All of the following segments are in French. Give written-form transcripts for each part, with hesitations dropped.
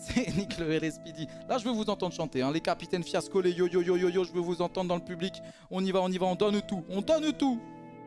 C'est Nick le RSPD. Là, je veux vous entendre chanter. Hein. Les capitaines Fiasco, les yo yo yo yo yo, je veux vous entendre dans le public. On y va, on y va, on donne tout. On donne tout.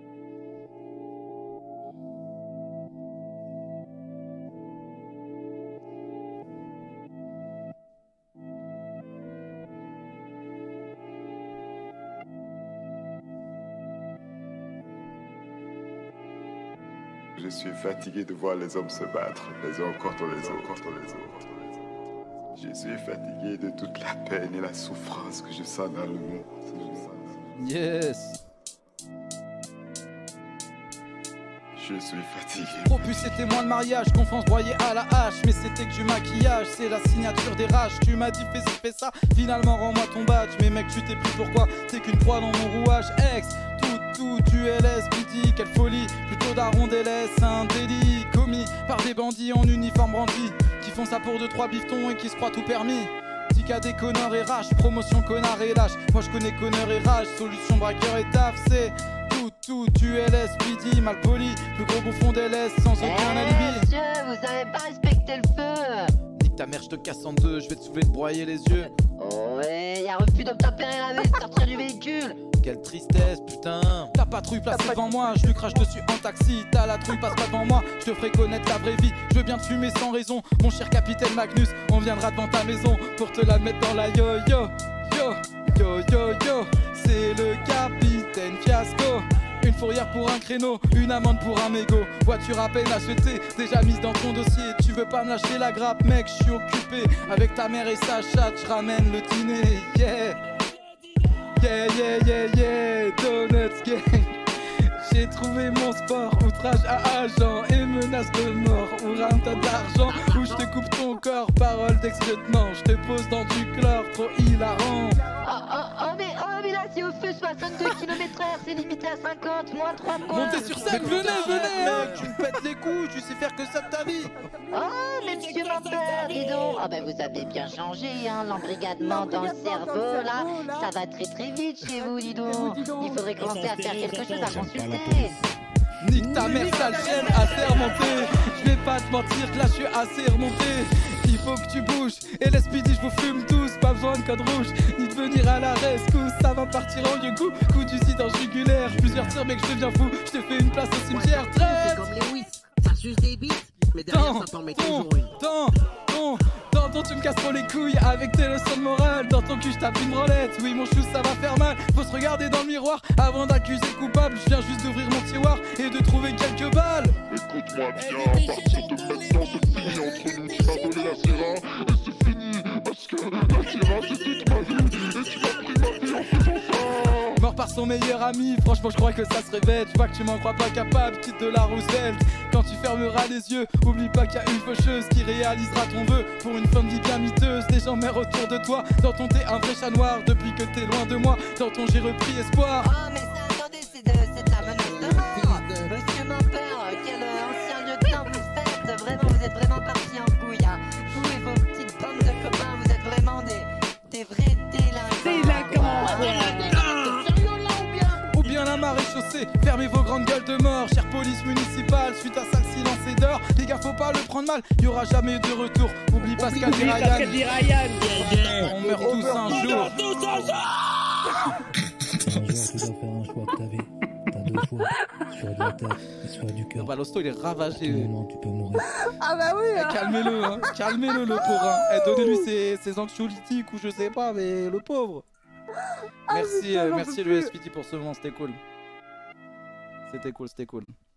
Je suis fatigué de voir les hommes se battre, les uns contre les autres. Je suis fatigué de toute la peine et la souffrance que je sens dans le monde. Yes. Je suis fatigué. Propulsé témoin de mariage, conférence broyée à la hache. Mais c'était que du maquillage, c'est la signature des rages. Tu m'as dit fais ça, finalement rends-moi ton badge. Mais mec, tu t'es pris pourquoi? T'es qu'une proie dans mon rouage. Ex, tout du LSPD, quelle folie. Plutôt daron d'LS, un délit commis par des bandits en uniforme brandi, qui font ça pour 2-3 biftons et qui se croient tout permis. Tika des connards et rage, promotion connard et lâche. Moi je connais connard et rage, solution braqueur et taf. C'est tout du LSPD, mal poli. Plus gros bouffon d'LS sans aucun alibi. Monsieur, vous avez pas respecté le feu. Nique ta mère, je te casse en deux, je vais te soulever de broyer les yeux. Oh ouais, y'a refus d'obtempérer la vue, sortir du véhicule. Quelle tristesse, putain. Ta patrouille placée devant moi, je lui crache dessus en taxi. T'as la trouille, passe pas devant moi, je te ferai connaître la vraie vie. Je veux bien te fumer sans raison, mon cher capitaine Magnus. On viendra devant ta maison pour te la mettre dans la yo-yo. Yo, c'est le capitaine Fiasco. Une fourrière pour un créneau, une amende pour un mégot. Voiture à peine achetée, déjà mise dans ton dossier. Tu veux pas me lâcher la grappe, mec, je suis occupé. Avec ta mère et sa chatte, je ramène le dîner. Yeah, Donuts Gang. J'ai trouvé mon sport, outrage à agent et menace de mort. Ou un tas d'argent, ou je te coupe ton corps. Parole d'ex-lieutenant, je te pose dans du chlore, trop hilarant. Mais là c'est au feu 62 km/h, c'est limité à 50, moins 3 points. Montez sur scène, venez mec, tu me pètes les couilles, tu sais faire que ça de ta vie. Oh, monsieur mon père, dis donc. Ah ben vous avez bien changé, hein, l'embrigadement dans le cerveau, là, ça va très vite chez vous, dis donc. Il faudrait commencer à faire quelque chose, à consulter. Nique ta mère, sale chienne, assez remontée. Je vais pas te mentir que là je suis assez remonté. Il faut que tu bouges, et l'SPD je vous fume tous. Pas besoin de code rouge, ni de venir à la rescousse. Ça va partir en yogout, coup du sida en jugulaire. Plusieurs tirs mec je deviens fou, je te fais une place au cimetière. C'est comme les whis, ça suce des bites, mais derrière ça t'en met toujours une. Dans ton tu me casses trop les couilles avec tes leçons de morale. Dans ton cul je tape une branlette, oui mon chou ça va faire mal. Faut se regarder dans le miroir avant d'accuser le coupable. Je viens juste d'ouvrir mon tiroir et de trouver quelques balles. Écoute-moi bien, à partir de maintenant c'est fini entre nous. Tu m'as volé la Sierra et c'est fini. Parce que la Sierra c'est toute ma vie et tu m'as pris ma vie en faisant ça. Mort par son meilleur ami, franchement je crois que ça serait bête. Je vois que tu m'en crois pas capable, quitte de la Roosevelt. Quand tu fermeras les yeux, oublie pas qu'il y a une faucheuse qui réalisera ton vœu pour une fin de vie bien miteuse. Les gens meurent autour de toi, dans ton thé un vrai chat noir. Depuis que t'es loin de moi, dans ton j'ai repris espoir. Oh mais ça, attendez, c'est de la menace de mort. Monsieur mon père, quel ancien lieutenant vous faites. Vraiment, vous êtes vraiment parti en couille, hein. Vous et vos petites bandes de copains, vous êtes vraiment des vrais délinquants. Ou bien la marée chaussée, fermez vos grandes gueules de mort. Chère police municipale, suite à ça le silence est d'or. Les gars faut pas le prendre mal, y aura jamais de retour. Oublie Pascal dit Ryan. On meurt tous un jour. Un jour, tu dois faire un choix de ta vie. T'as deux choix, soit de la tête et soit du cœur. Balosto il est ravagé. Moment, tu peux mourir. Ah bah oui hein. Calmez-le, hein. Calmez-le le pauvre. Hein. Donnez-lui ses anxiolytiques ou je sais pas, mais le pauvre. Merci, putain, j'en merci peux le plus. SPT pour ce moment, c'était cool. C'était cool.